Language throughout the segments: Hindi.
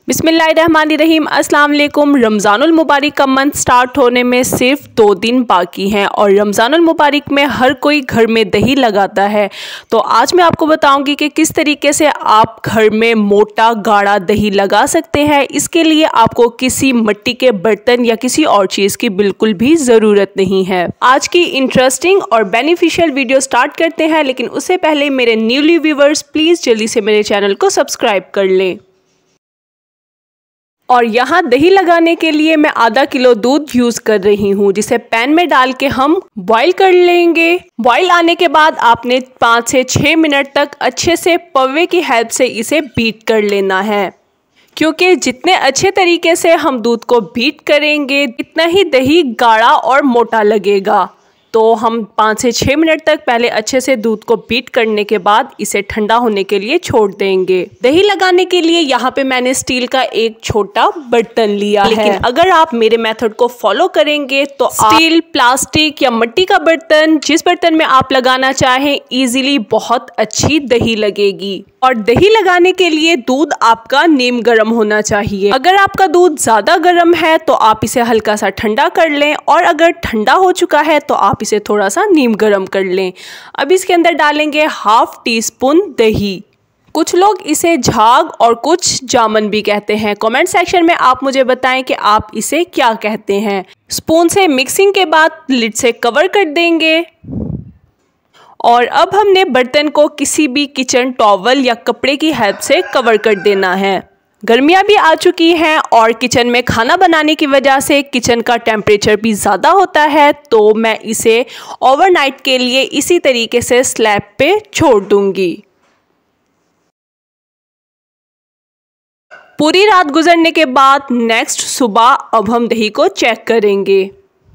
बिस्मिल्लाहिर्रहमानिर्रहीम। अस्सलाम वालेकुम। रमज़ानुल मुबारक का मंथ स्टार्ट होने में सिर्फ 2 दिन बाकी हैं और रमज़ानुल मुबारक में हर कोई घर में दही लगाता है। तो आज मैं आपको बताऊंगी कि किस तरीके से आप घर में मोटा गाढ़ा दही लगा सकते हैं। इसके लिए आपको किसी मिट्टी के बर्तन या किसी और चीज़ की बिल्कुल भी ज़रूरत नहीं है। आज की इंटरेस्टिंग और बेनिफिशियल वीडियो स्टार्ट करते हैं, लेकिन उससे पहले मेरे न्यूली व्यूवर्स प्लीज़ जल्दी से मेरे चैनल को सब्सक्राइब कर लें। और यहाँ दही लगाने के लिए मैं आधा किलो दूध यूज़ कर रही हूँ, जिसे पैन में डाल के हम बॉईल कर लेंगे। बॉईल आने के बाद आपने 5 से 6 मिनट तक अच्छे से पौवे की हेल्प से इसे बीट कर लेना है, क्योंकि जितने अच्छे तरीके से हम दूध को बीट करेंगे इतना ही दही गाढ़ा और मोटा लगेगा। तो हम 5 से 6 मिनट तक पहले अच्छे से दूध को बीट करने के बाद इसे ठंडा होने के लिए छोड़ देंगे। दही लगाने के लिए यहाँ पे मैंने स्टील का एक छोटा बर्तन लिया है, लेकिन अगर आप मेरे मेथड को फॉलो करेंगे तो स्टील, प्लास्टिक या मिट्टी का बर्तन, जिस बर्तन में आप लगाना चाहें, इजीली बहुत अच्छी दही लगेगी। और दही लगाने के लिए दूध आपका नीम गर्म होना चाहिए। अगर आपका दूध ज़्यादा गर्म है तो आप इसे हल्का सा ठंडा कर लें, और अगर ठंडा हो चुका है तो आप इसे थोड़ा सा नीम गर्म कर लें। अब इसके अंदर डालेंगे 1/2 टीस्पून दही। कुछ लोग इसे झाग और कुछ जामन भी कहते हैं। कमेंट सेक्शन में आप मुझे बताएं कि आप इसे क्या कहते हैं। स्पून से मिक्सिंग के बाद लिड से कवर कर देंगे। और अब हमने बर्तन को किसी भी किचन टॉवल या कपड़े की हेल्प से कवर कर देना है। गर्मियाँ भी आ चुकी हैं और किचन में खाना बनाने की वजह से किचन का टेम्परेचर भी ज़्यादा होता है, तो मैं इसे ओवरनाइट के लिए इसी तरीके से स्लैब पे छोड़ दूंगी। पूरी रात गुजरने के बाद नेक्स्ट सुबह अब हम दही को चेक करेंगे।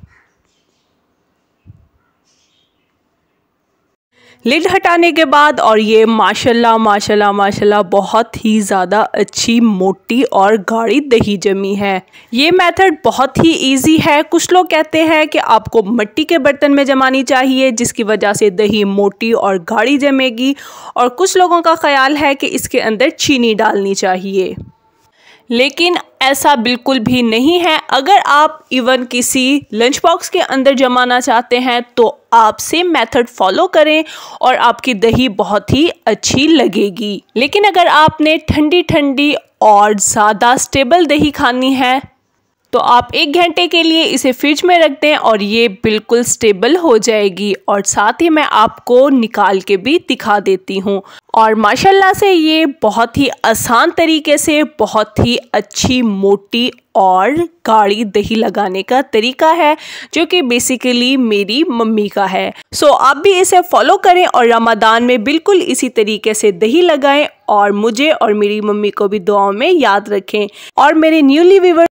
लिड हटाने के बाद और ये माशाल्लाह माशाल्लाह माशाल्लाह बहुत ही ज़्यादा अच्छी मोटी और गाढ़ी दही जमी है। ये मेथड बहुत ही इजी है। कुछ लोग कहते हैं कि आपको मिट्टी के बर्तन में जमानी चाहिए, जिसकी वजह से दही मोटी और गाढ़ी जमेगी, और कुछ लोगों का ख्याल है कि इसके अंदर चीनी डालनी चाहिए, लेकिन ऐसा बिल्कुल भी नहीं है। अगर आप इवन किसी लंच बॉक्स के अंदर जमाना चाहते हैं तो आप सेम मेथड फॉलो करें और आपकी दही बहुत ही अच्छी लगेगी। लेकिन अगर आपने ठंडी ठंडी और ज़्यादा स्टेबल दही खानी है तो आप 1 घंटे के लिए इसे फ्रिज में रख दें और ये बिल्कुल स्टेबल हो जाएगी। और साथ ही मैं आपको निकाल के भी दिखा देती हूँ। और माशाल्लाह से ये बहुत ही आसान तरीके से बहुत ही अच्छी मोटी और गाढ़ी दही लगाने का तरीका है, जो कि बेसिकली मेरी मम्मी का है। सो आप भी इसे फॉलो करें और रमज़ान में बिल्कुल इसी तरीके से दही लगाएं, और मुझे और मेरी मम्मी को भी दुआओं में याद रखें। और मेरे न्यूली व्यूअर्स